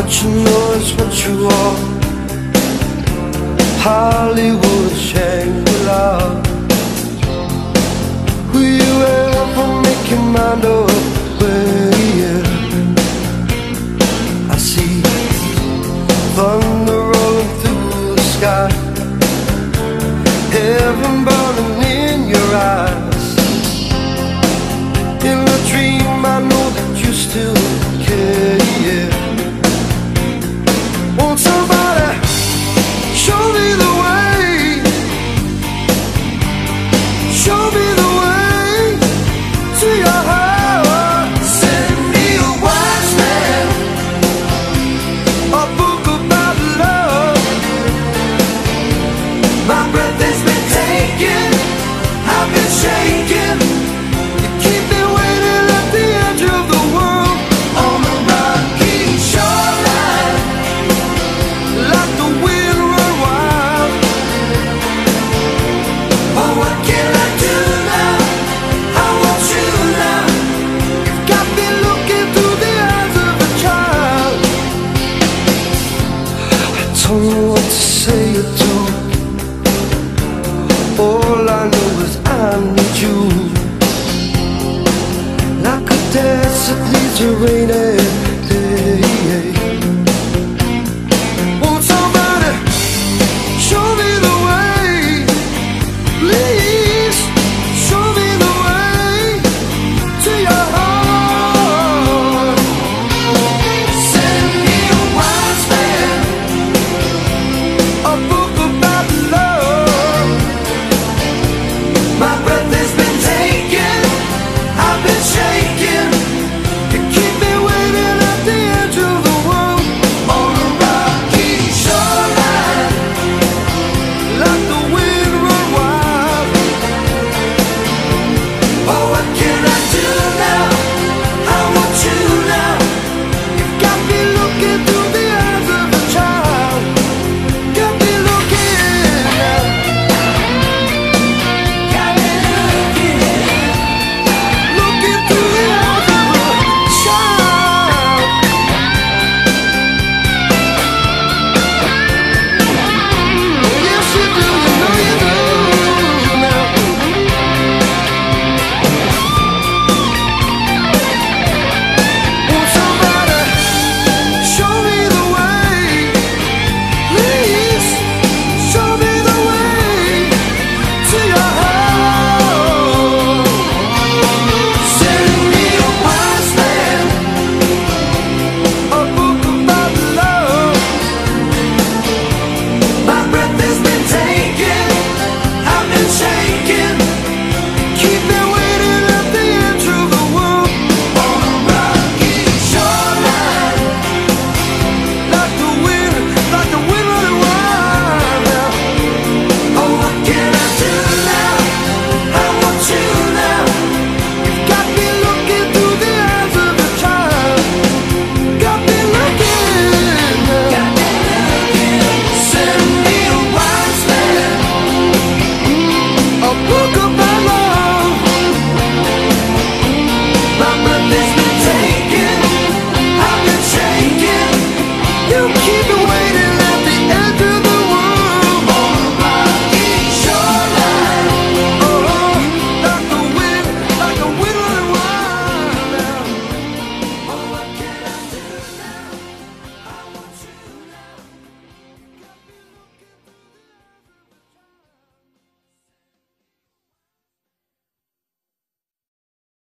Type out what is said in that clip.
you know it's what you are. Hollywood, Shangri-La. Will you ever make your mind up? Well, I see thunder rolling through the sky, heaven burning in your eyes. In a dream I know that you still care, yeah. Won't somebody show me the way? Show me the way to your heart. Send me a wise man, a book about love. My breath has been taken, I've been shaken. You keep me waiting at the edge of the world, on the rocky shoreline. Like the wind run wild. Oh, what can I do now? I want you now. You've got me looking through the eyes of a child. I don't know what to say or do. All I know is I need you, like a desert needs a rainy day.